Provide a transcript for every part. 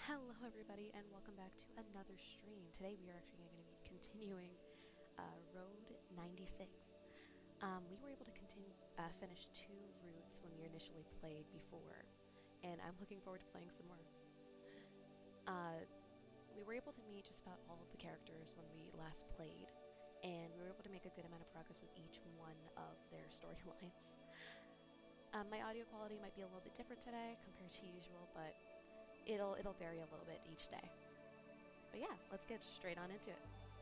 Hello everybody and welcome back to another stream. Today we are actually going to be continuing Road 96. We were able to finish 2 routes when we initially played before, and I'm looking forward to playing some more. We were able to meet just about all of the characters when we last played, and we were able to make a good amount of progress with each one of their storylines. My audio quality might be a little bit different today compared to usual, but it'll vary a little bit each day. But yeah, let's get straight on into it.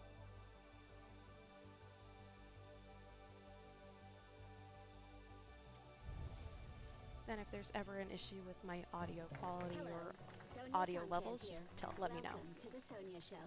Then if there's ever an issue with my audio quality or audio levels, just let me know. Welcome to the Sonia Show.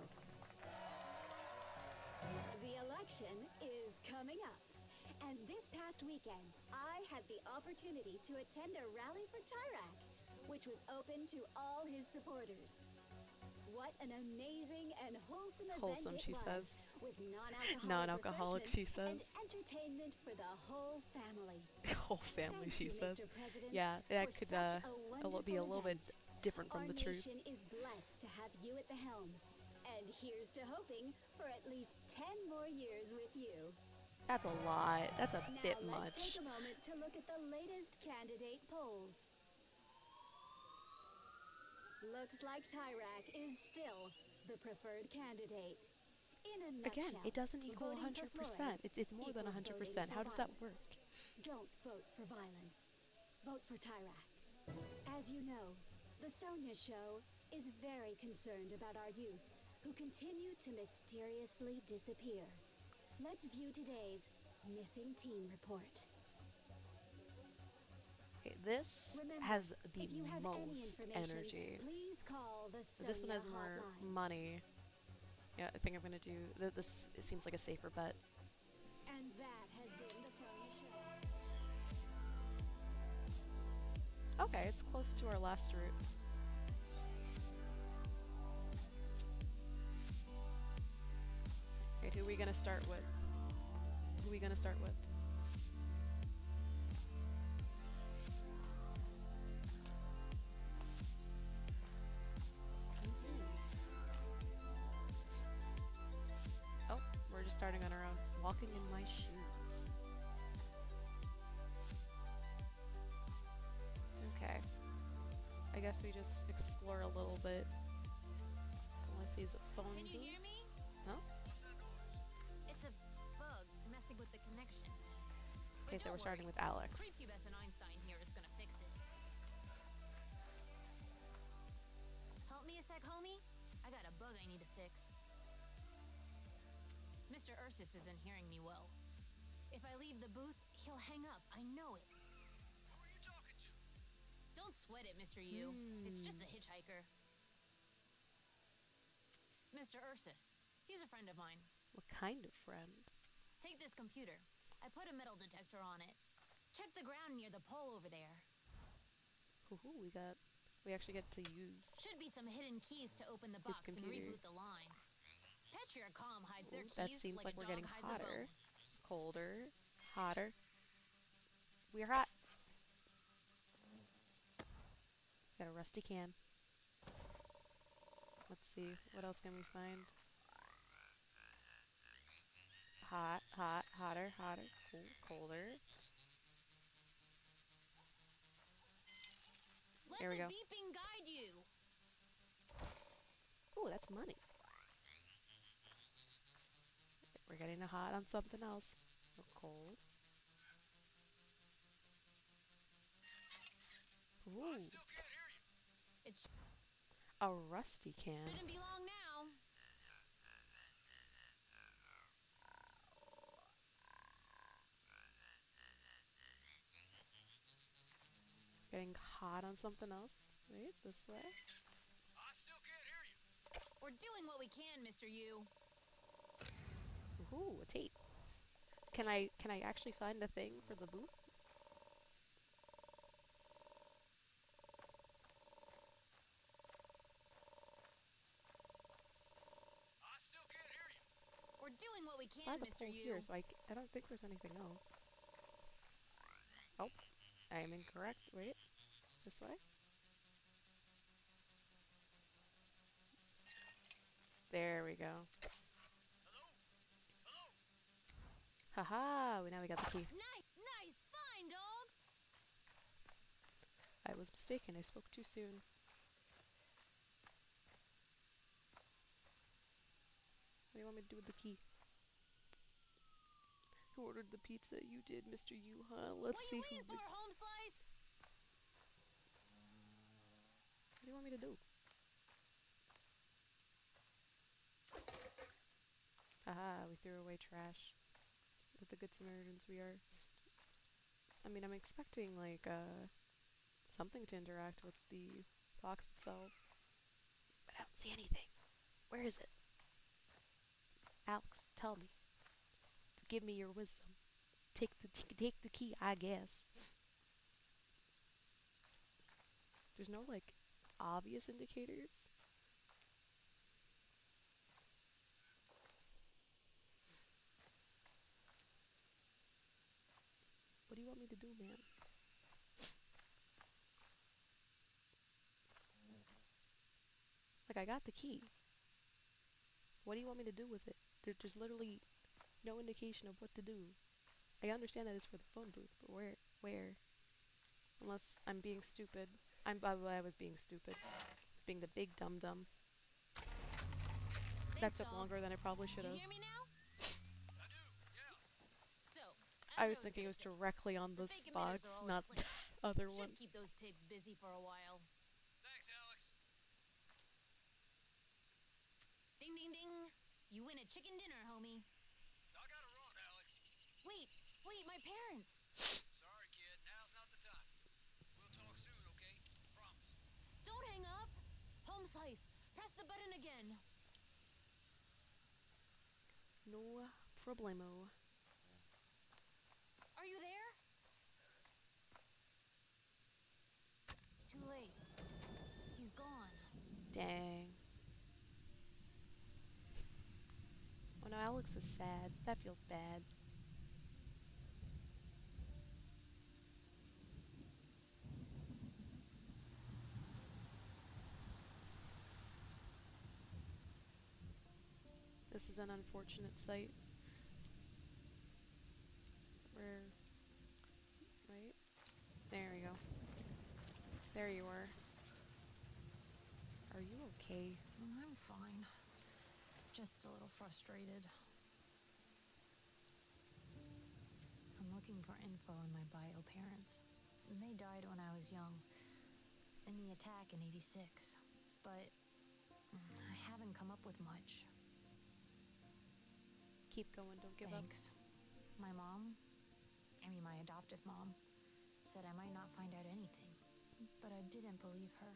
The election is coming up. And this past weekend, I had the opportunity to attend a rally for Tyrak, which was open to all his supporters. What an amazing and wholesome event it she was, says. with Non-alcoholic, she says. And entertainment for the whole family. Whole family, she says. Mr. President, yeah, that could be a little event. bit different from the truth. Our nation is blessed to have you at the helm. And here's to hoping for at least 10 more years with you. That's a lot. That's a bit much. Now let's take a moment to look at the latest candidate polls. Looks like Tyrak is still the preferred candidate. In a nutshell, again, it doesn't equal 100%. It's more than 100%. How does that work? Don't vote for violence. Vote for Tyrak. As you know, the Sonia Show is very concerned about our youth who continue to mysteriously disappear. Let's view today's missing teen report. Okay, this has the most energy. Please call the Sonia this one has more money. Yeah, I think I'm gonna do this. It seems like a safer bet. And that has been the Sonia Show. Okay, it's close to our last route. Okay, who are we gonna start with? Who are we gonna start with? Oh, we're just starting on our own. Walking in my shoes. Okay. I guess we just explore a little bit. All I see is a phone. Can you hear me? Huh? It's a bug messing with the connection. Okay, so we're starting with Alex. Prepubescent Einstein here is gonna fix it. Help me a sec, homie? I got a bug I need to fix. Mr. Ursus isn't hearing me well. If I leave the booth, he'll hang up. I know it. Who are you talking to? Don't sweat it, Mr. U. It's just a hitchhiker. Mr. Ursus. He's a friend of mine. What kind of friend? Take this computer. I put a metal detector on it. Check the ground near the pole over there. Ooh, we actually get to use. Should be some hidden keys to open the box and reboot the line. Petriacom hides their keys. That seems like we're getting hotter, colder, hotter. We're hot. Got a rusty can. Let's see, what else can we find? Hot, hot, hotter, hotter, cool, colder. There we go. Let the beeping guide you. Ooh, that's money. We're getting a hot on something else. A cold. Ooh. It A rusty can. shouldn't be long now. Getting hot on something else. Wait, this way. I still can't hear you. We're doing what we can, Mr. U. Ooh, a tape. Can I actually find the thing for the booth? I still can't hear you. We're doing what we It's by can, the Mr. pole U. here, so I don't think there's anything else. Oh, I am incorrect. Wait, this way? There we go. Hello? Hello? Haha, now we got the key. Nice find, dog. I was mistaken, I spoke too soon. What do you want me to do with the key? Who ordered the pizza? You did, Mr. Yuha. Let's What see you who waiting for, wins. home slice? What do you want me to do? Haha, we threw away trash. Like the good Samaritans we are. I mean, I'm expecting, like, something to interact with the box itself. But I don't see anything. Where is it? Alex, tell me. Give me your wisdom. Take the key, I guess. There's no, like, obvious indicators. What do you want me to do, man? Like, I got the key. What do you want me to do with it? There's literally no indication of what to do. I understand that it's for the phone booth, but where? Where? Unless I'm being stupid. I was being stupid. I was being the big dum-dum. That Thanks, took dog. longer than I probably should You have. hear me now? I do, yeah. So, I as was thinking it was gonna say, directly on the this fake emitters box, are all in not the place. other Should one. keep those pigs busy for a while. Thanks, Alex. Ding ding ding. You win a chicken dinner, homie. I gotta run, Alex. Wait, my parents. Sorry, kid. Now's not the time. We'll talk soon, okay? Promise. Don't hang up. Home slice. Press the button again. No problemo. Are you there? Too late. He's gone. Dang. Oh no, Alex is sad. That feels bad. This is an unfortunate sight. Where... Right? There we go. There you are. Are you okay? I'm fine. Just a little frustrated. I'm looking for info on my bio parents. They died when I was young, in the attack in '86. But I haven't come up with much. Keep going, don't give up. Thanks. My adoptive mom, said I might not find out anything, but I didn't believe her.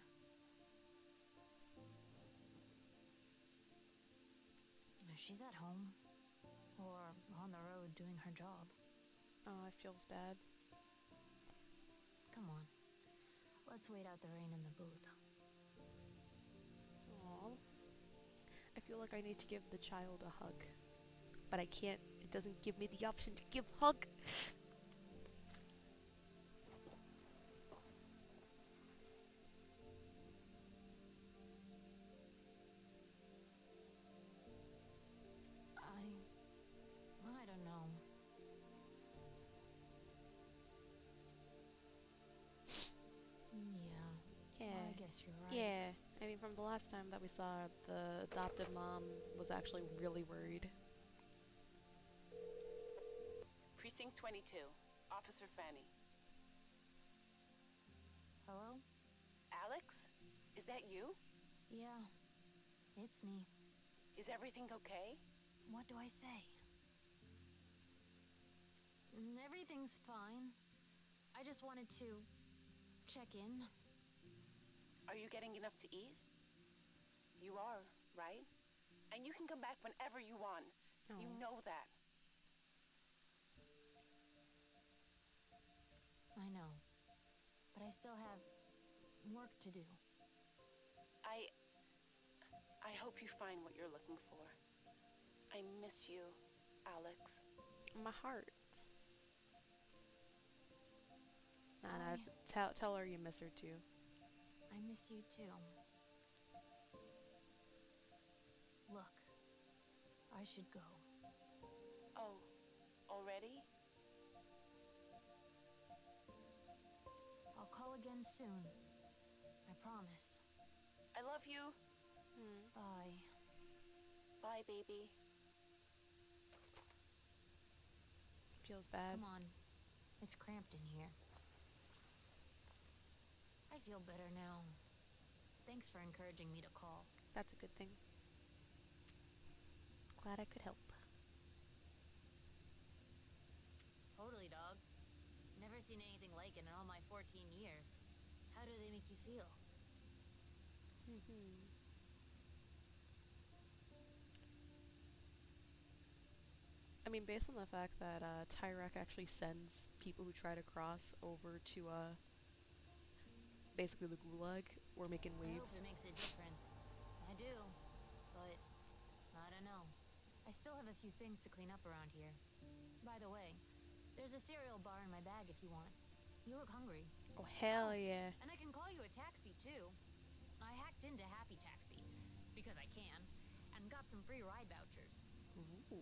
She's at home, or on the road doing her job. Oh, it feels bad. Come on, let's wait out the rain in the booth. Aww. I feel like I need to give the child a hug. But I can't. It doesn't give me the option to give hug. I don't know. Yeah. Yeah. I guess you're right. Yeah. I mean, from the last time that we saw, the adoptive mom was actually really worried. Precinct 22, Officer Fanny. Hello? Alex? Is that you? Yeah, it's me. Is everything okay? What do I say? Everything's fine. I just wanted to check in. Are you getting enough to eat? You are, right? And you can come back whenever you want. You Aw. know that. I know. But I still have work to do. I hope you find what you're looking for. I miss you, Alex. My heart. Nah, I- tell her you miss her too. I miss you too. Look, I should go. Oh, already? I'll call again soon. I promise. I love you. Bye. Bye, baby. Feels bad. Come on. It's cramped in here. I feel better now. Thanks for encouraging me to call. That's a good thing. Glad I could help. Totally, dog. Never seen anything like it in all my 14 years. How do they make you feel? I mean, based on the fact that Tyrak actually sends people who try to cross over to basically the Gulag, we're making I hope waves. it makes a difference. I do, but I don't know. I still have a few things to clean up around here. By the way, there's a cereal bar in my bag if you want. You look hungry. Oh hell yeah! And I can call you a taxi too. I hacked into Happy Taxi because I can, and got some free ride vouchers. Ooh.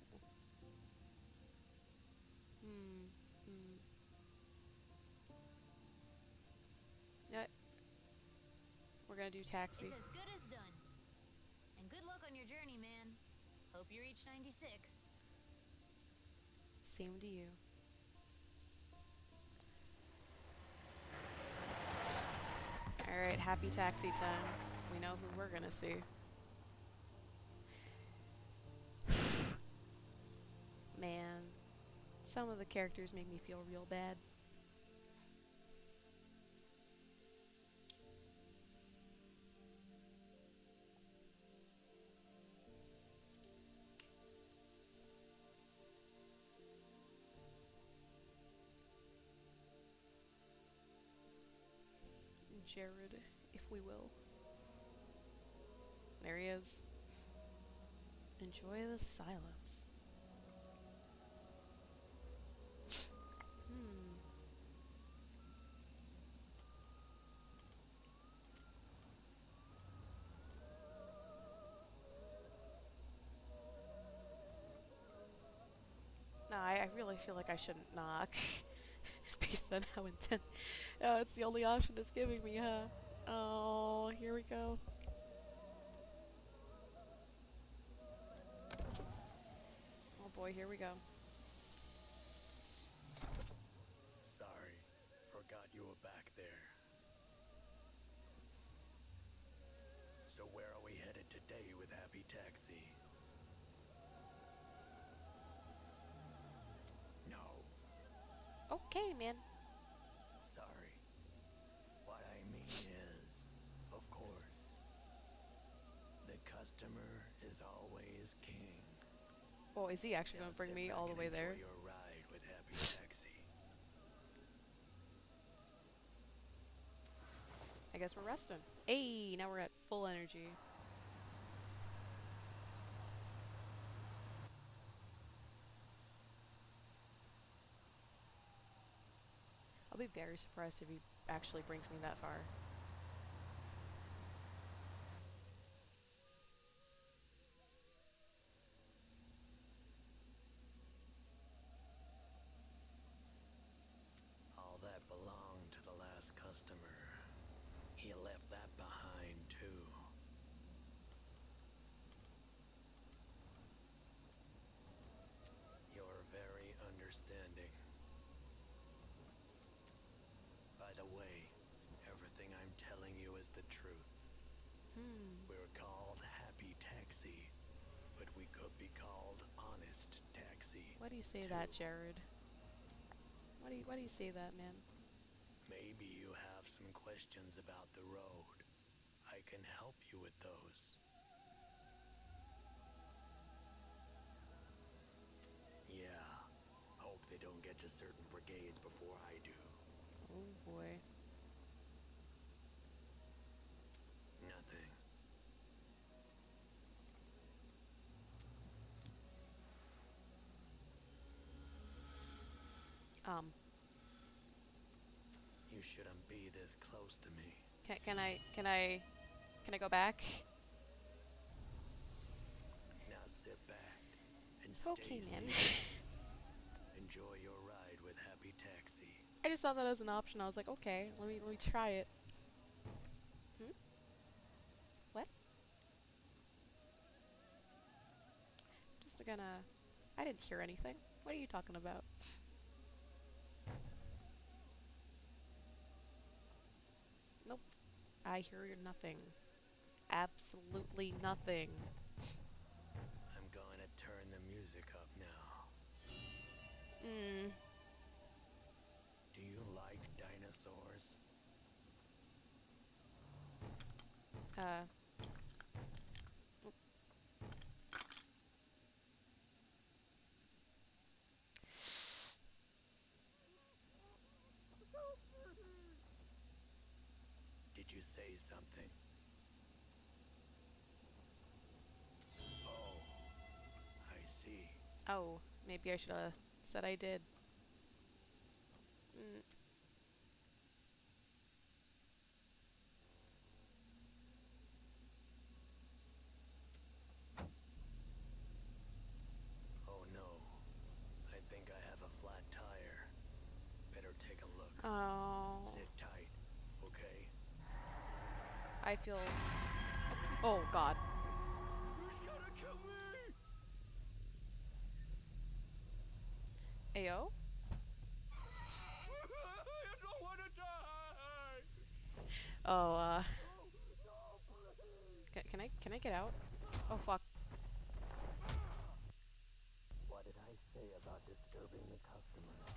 You know what? We're gonna do taxi. It's as good as done. And good luck on your journey, man. Hope you reach 96. Same to you. Alright, happy taxi time. We know who we're gonna see. Man, some of the characters make me feel real bad. Jared, if we will. There he is. Enjoy the silence. No, I really feel like I shouldn't knock. Based on how intense. Oh, it's the only option it's giving me, huh? Oh, here we go. Oh boy, here we go. Sorry, forgot you were back there. So where are we headed today with Happy Taxi? No, Okay, man. sorry. What I mean is, of course, the customer is always king. Oh, is he actually Now gonna bring sit me back all the and way enjoy there? your ride with Happy Taxi. I guess we're resting. Hey, now we're at full energy. I'll be very surprised if he actually brings me that far. All that belonged to the last customer. He left that behind too. You're very understanding. By the way, everything I'm telling you is the truth. We're called Happy Taxi, but we could be called Honest Taxi. Why do you say that, too. Jared? Why do you say that, man? Maybe you have some questions about the road. I can help you with those. Yeah, hope they don't get to certain brigades before I do. Oh boy. Nothing. You shouldn't be this close to me. Can I go back? Okay, man. Enjoy your ride with Happy Taxi. I just saw that as an option. I was like, okay, let me try it. Hmm? What? Just gonna... I didn't hear anything. What are you talking about? Nope. I hear nothing. Absolutely nothing. I'm going to turn the music up now. Do you like dinosaurs? Did you say something? Oh, I see. Oh, maybe I should have said I did. Oh no, I think I have a flat tire. Better take a look. Oh. Sit tight, okay? I feel... Oh, God. Who's gonna kill me? Ayo? I don't wanna die! Oh, Can I get out? Oh, fuck. What did I say about disturbing the customers?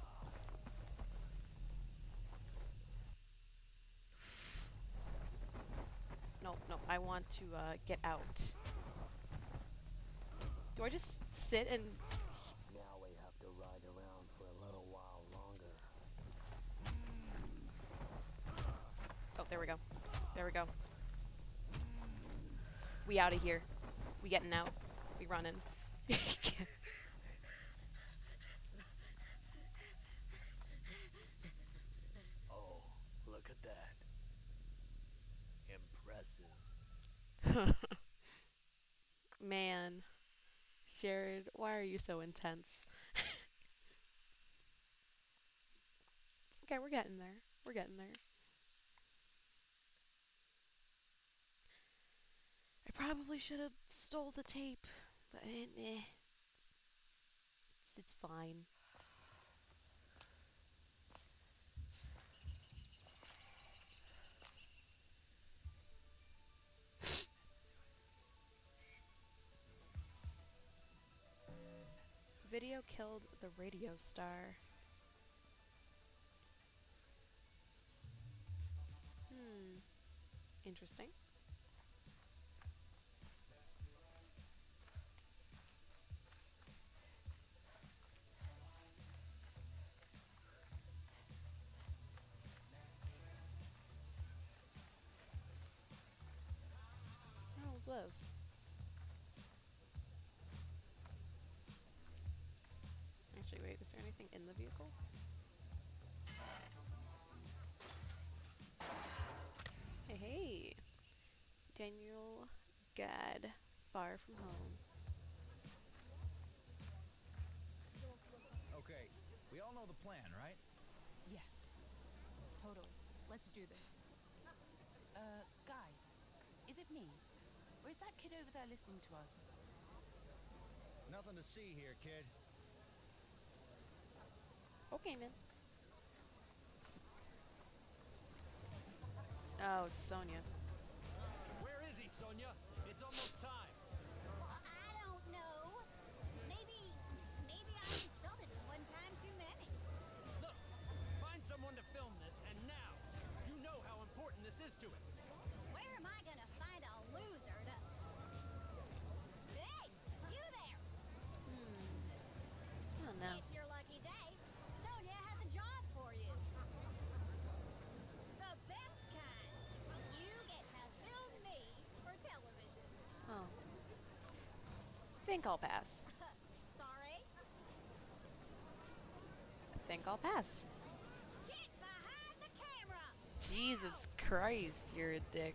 No, I want to, get out. Do I just sit and... Now we have to ride around for a little while longer. Oh, there we go. There we go. We out of here. We getting out. We running. Oh, look at that. Impressive. Man. Jared, why are you so intense? Okay, we're getting there. We're getting there. I probably should have stole the tape, but it's fine. Video killed the radio star. Interesting. What was this? Actually, wait, is there anything in the vehicle? Hey! Daniel Gad, Far From Home. Okay, we all know the plan, right? Yes. Totally. Let's do this. Guys, is it me? Or is that kid over there listening to us? Nothing to see here, kid. Okay, man. Oh, it's Sonia. Where is he, Sonia? It's almost time. Well, I don't know. Maybe I insulted him one time too many. Look, find someone to film this, and now. You know how important this is to it. Where am I gonna find a loser to... Hey, you there! I don't know. It's your lucky day. Sonia has a job for you. The best kind. You get to film me for television. Oh. Think I'll pass. Sorry? Think I'll pass. Get behind the camera! Jesus Christ, you're a dick.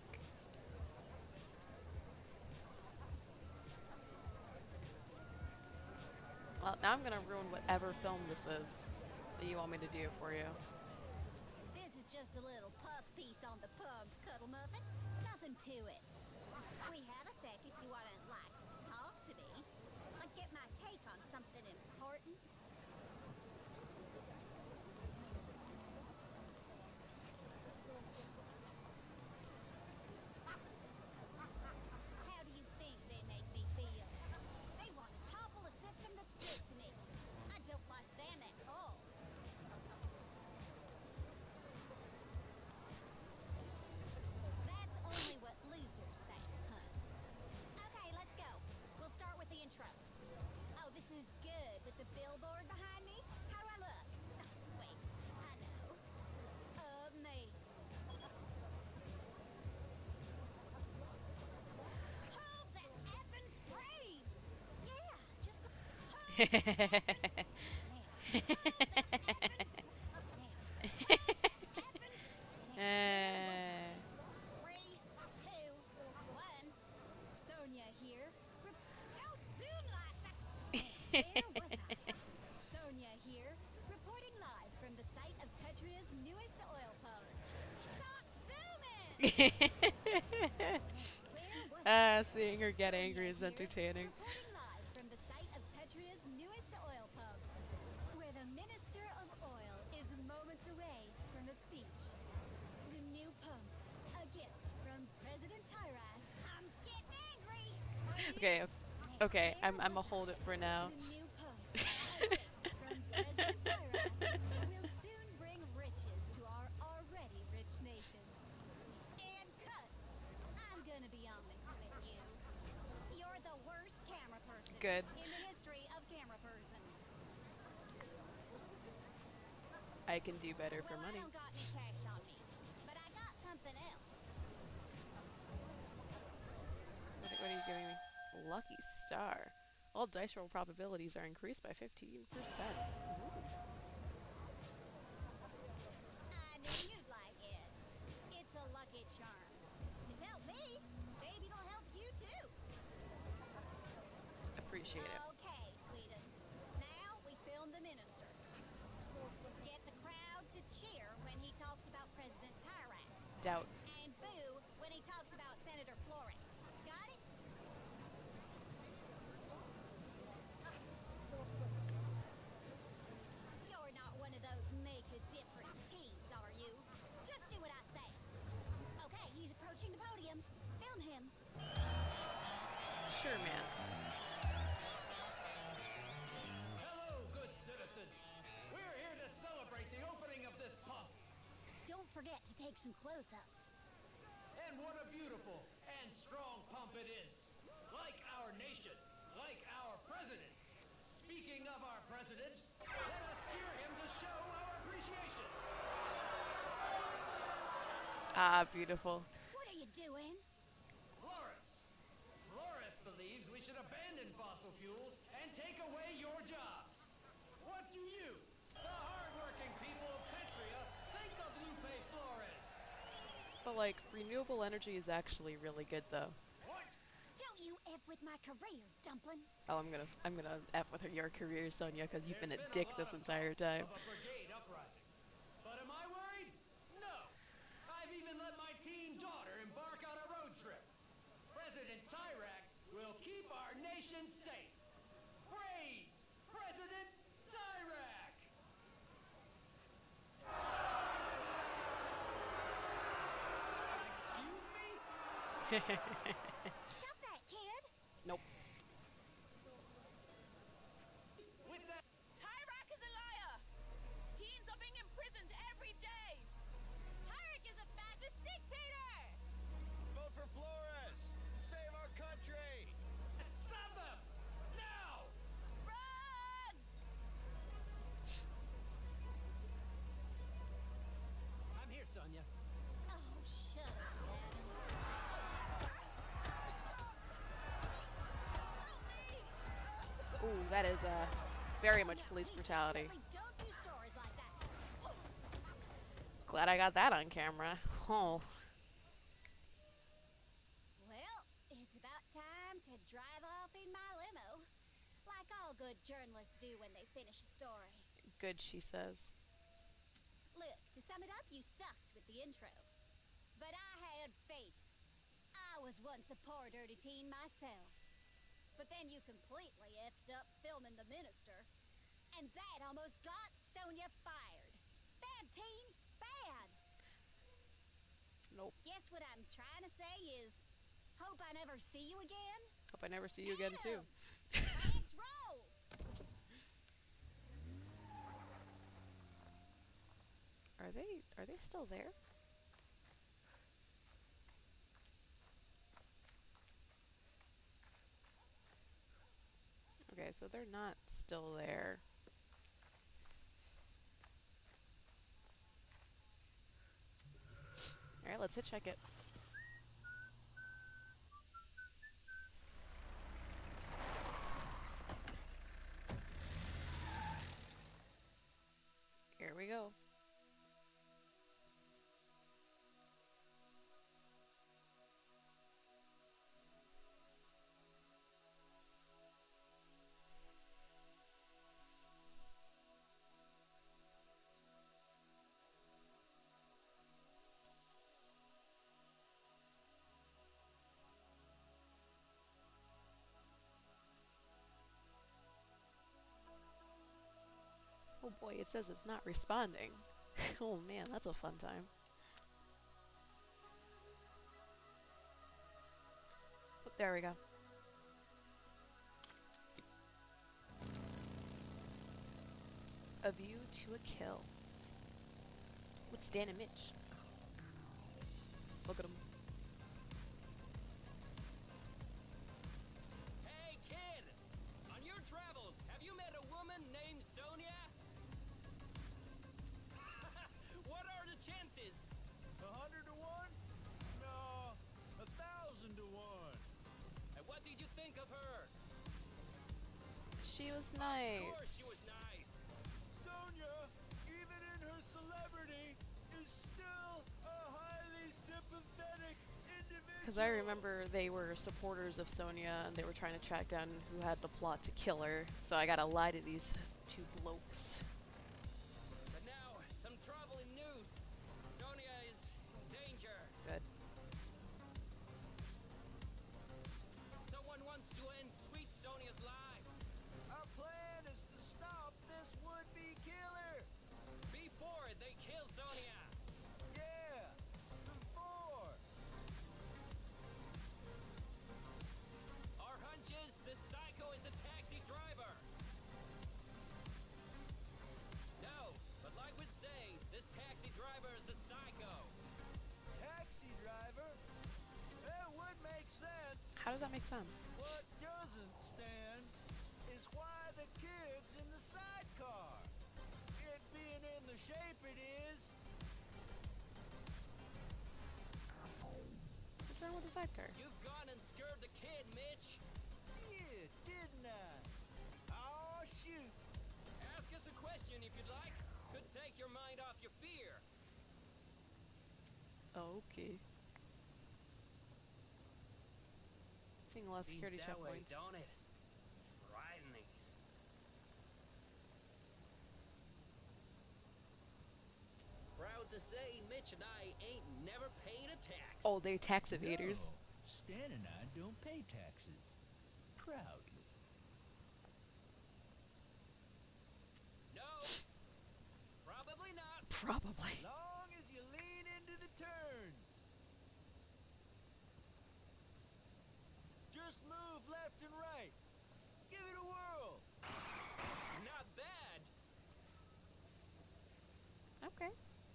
Now I'm gonna ruin whatever film this is that you want me to do for you. This is just a little puff piece on the pub, Cuddle Muffin. Nothing to it. We have a sec if you want to, like, talk to me. Like, get my take on something important. How do you think they make me feel? They want to topple a system that's good to me. I don't like them at all. That's only what losers say, hun. Okay, let's go. We'll start with the intro. Oh, this is good with the billboard behind me. How do I look? Wait, I know. Amazing. Hold that effing frame! Yeah, just the... Three, two, one. Sonia here. Don't zoom like that. Where was I? Sonia here, reporting live from the site of Petria's newest oil pump. Stop zooming! Seeing her get angry is entertaining. Reporting live from the site of Petria's newest oil pump, where the Minister of Oil is moments away from a speech. The new pump, a gift from President Tyrant. I'm getting angry. Okay, okay, I'm a hold it for now. The new pump, a gift from President Tyrant, will soon bring riches to our already rich nation. And cut. I'm gonna be honest with you. You're the worst camera person Good. in the history of camera persons. I can do better for Well, money. I don't got any cash on me, but I got something else. What are you giving me? Lucky star. All dice roll probabilities are increased by 15%. I knew you'd like it. It's a lucky charm. It's helped me. Maybe it'll help you too. Appreciate it. Okay, sweetums. Now we film the minister. Get the crowd to cheer when he talks about President Tyrant. Doubt. And boo when he talks about Senator Flores. Got it? You're not one of those make a difference teams, are you? Just do what I say. Okay, he's approaching the podium. Film him. Sure, man. Hello, good citizens. We're here to celebrate the opening of this pump. Don't forget to take some close-ups. And what a beautiful and strong pump it is. Like our nation, like our president. Speaking of our president, let us cheer him to show our appreciation. Ah, beautiful. What are you doing? Flores believes we should abandon fossil fuels and take away your jobs. What do you, the hardworking people of Petria, think of Lupe Flores? But like, renewable energy is actually really good though. What? Don't you F with my career, Dumpling. Oh, I'm gonna F with your career, Sonia, because you've been a There's dick lot this of entire talk time. of a brigade uprising. But am I worried? No. I've even let my teen daughter embark on a road trip. President Tyrak will keep our nation safe. Praise President Tyrak! Excuse me? Stop that, kid. Nope. With that, Tyrak is a liar! Teens are being imprisoned every day! Tyrak is a fascist dictator. Vote for Flores! Save our country! stop them! Now! Run! I'm here, Sonia. Oh, shut up, Dad. Ooh, that is very much police We brutality. definitely don't do stories like that. Glad I got that on camera. Oh. Well, it's about time to drive off in my limo. Like like all good journalists do when they finish a story. Good, she says. Look, to sum it up, you sucked with the intro. But I had faith. I was once a poor dirty teen myself. But then you completely effed up filming The Minister. And that almost got Sonya fired. Bad, teen, bad. Nope. Guess what I'm trying to say is, hope I never see you again. Hope I never see you again too. Let's roll. Are they still there? Okay, so they're not still there. Alright, let's hit check it. Here we go. Oh boy, it says it's not responding. Oh man, that's a fun time. Oh, there we go. A view to a kill. What's Dan and Mitch? Look at them. Hey, kid! On your travels, have you met a woman named Sonya? What are the chances? 100 to 1? No, 1,000 to 1. And what did you think of her? She was Of nice. course she was nice. Sonya, even in her celebrity, is still a highly sympathetic individual. Because I remember they were supporters of Sonya and they were trying to track down who had the plot to kill her. So I gotta lie to these two blokes. But now, some troubling news. Sonya is in danger. Good. Someone wants to end sweet Sonya's life. Our plan is to stop this would-be killer. Before they kill Sonya. Yeah, before. Our hunch is this psycho is a taxi driver. No, but like we say, this taxi driver is a psycho. Taxi driver? That would make sense. How does that make sense? What doesn't stand is why the kid's in the sidecar. It being in the shape it is. What's wrong with the sidecar? You've gone and scared the kid, Mitch. Yeah, didn't I? Oh, shoot. Ask us a question if you'd like. Could take your mind off your fear. Okay. Seeing a lot of Seems security that way, checkpoints. don't it? Frightening. Proud to say, Mitch and I ain't never paid a tax. Oh, they tax evaders. No, Stan and I don't pay taxes. Proudly. No. Probably not. Probably. Long as you lean into the turns. Just move left and right. Give it a whirl. Not bad. Okay.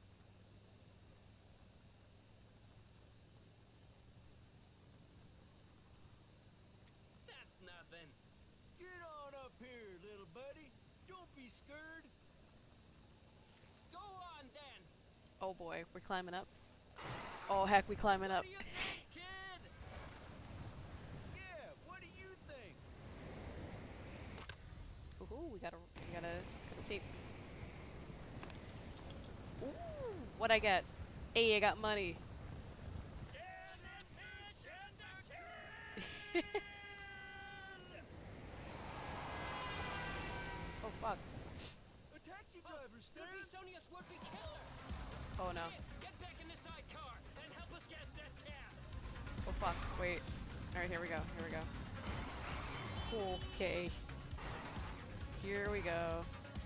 That's nothing. Get on up here, little buddy. Don't be scared. Go on then. Oh boy, we're climbing up. Oh heck, we climbing up. What do you think, kid? Yeah, what do you think? Ooh, we got a tape. Ooh, what'd I get? Hey, I got money. fuck? A taxi driver, Stan! Could be Sonia's would-be killer! Oh no. Kid, get back in the sidecar and help us catch that cab! Oh fuck, wait. Alright, here we go, here we go. Okay. Here we go.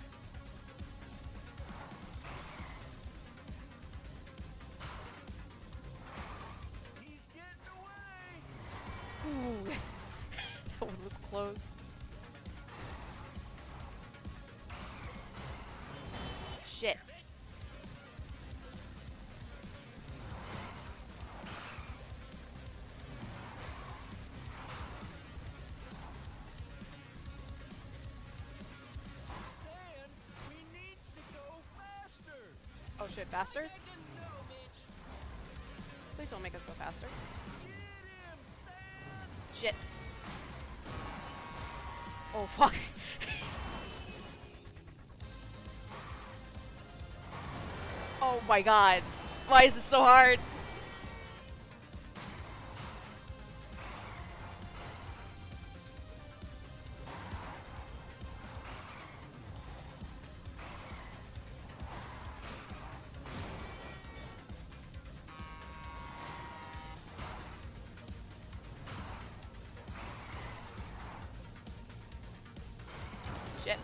He's getting away! Ooh. That one was close. Shit. Stan, we needs to go faster! Oh shit, faster? I didn't know, Mitch! Please don't make us go faster. Get him, Stan! Shit. Oh fuck. Oh my god. Why is this so hard? Shit.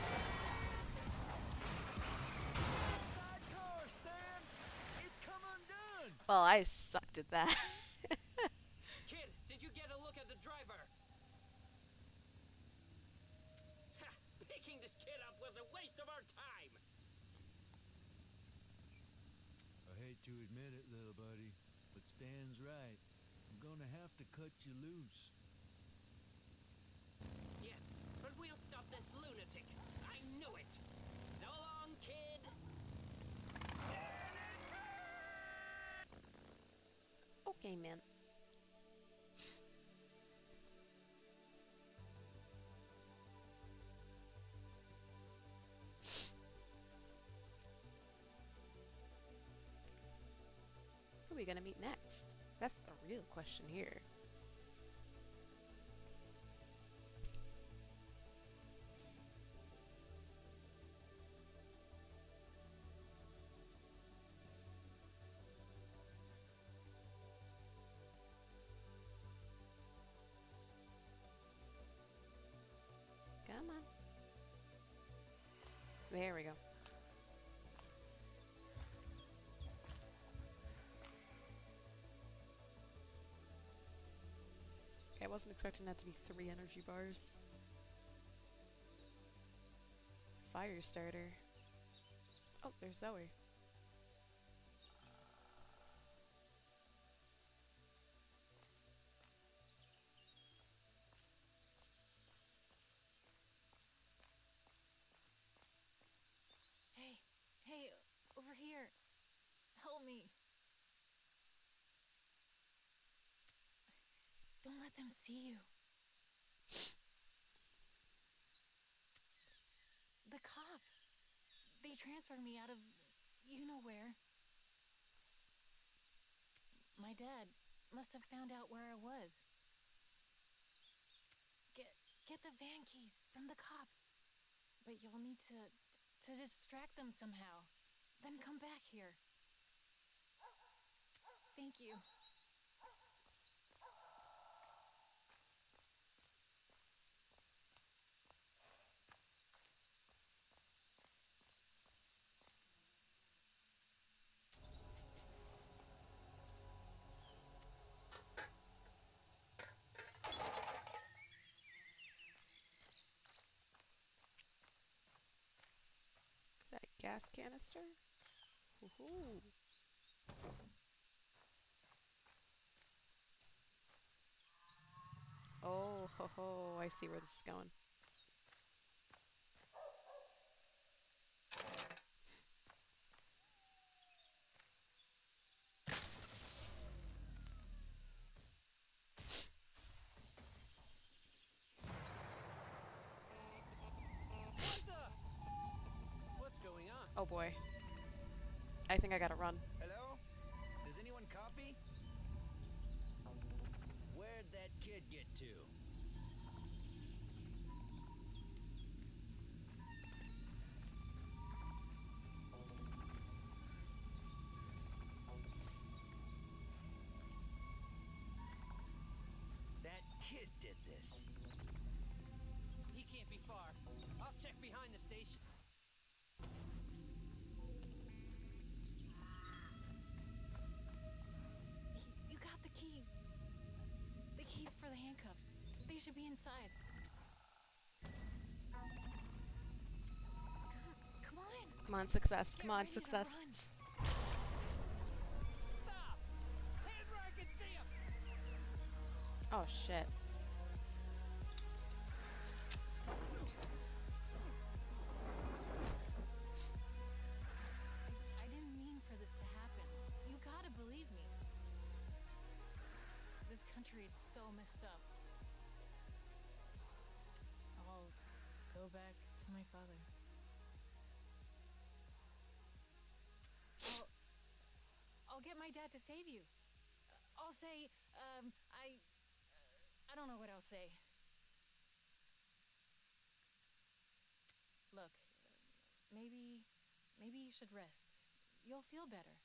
Sidecar, Stan! It's come undone! Well, I sucked at that. Kid, did you get a look at the driver? Ha! Picking this kid up was a waste of our time! I hate to admit it, little buddy, but Stan's right. I'm gonna have to cut you loose. Yeah, but we'll stop this lunatic. I knew it. So long, kid. Okay, man. Who are we gonna meet next? That's the real question here. Come on. There we go. I wasn't expecting that to be 3 energy bars. Fire starter. Oh, there's Zoe. Hey, hey, over here. Help me. Don't let them see you. The cops. They transferred me out of you know where. My dad must have found out where I was. Get the van keys from the cops. But you'll need to distract them somehow. Then come back here. Thank you. Is that a gas canister? Woohoo! Oh, ho ho, I see where this is going. What's going on? Oh boy. I think I gotta run. Hello? Does anyone copy? Where'd that kid get to? did this. He can't be far. I'll check behind the station. You got the keys. The keys for the handcuffs. They should be inside. Come on. Come on, success. Get Come on, ready to success. run. Stop! Head where I can see him! Oh, shit. I didn't mean for this to happen. You gotta believe me. This country is so messed up. I'll go back to my father. I'll get my dad to save you. I'll say, I don't know what I'll say. Look, maybe you should rest. You'll feel better.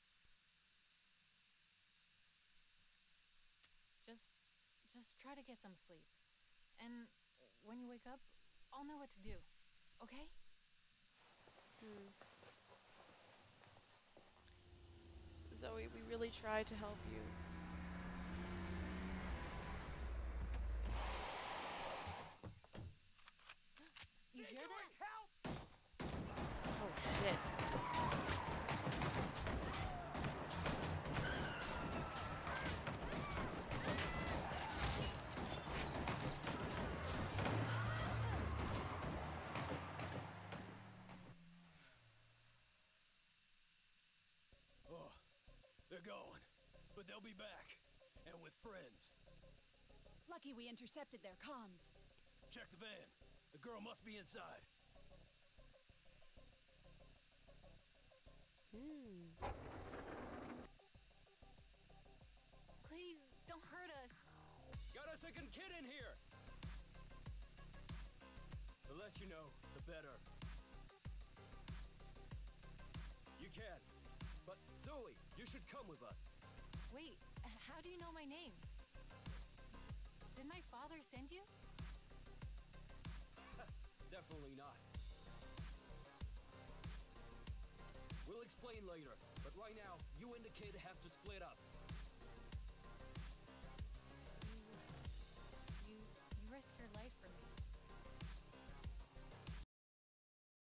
Just try to get some sleep. And when you wake up, I'll know what to do. Okay? Zoe, we really tried to help you. You hear that? Help! Oh, shit. Oh, they're gone. But they'll be back. And with friends. Lucky we intercepted their comms. Check the van. The girl must be inside. Please, don't hurt us. Got a second kid in here! The less you know, the better. You can. But Zoe, you should come with us. Wait, how do you know my name? Did my father send you? Definitely not. We'll explain later, but right now, you and the kid have to split up.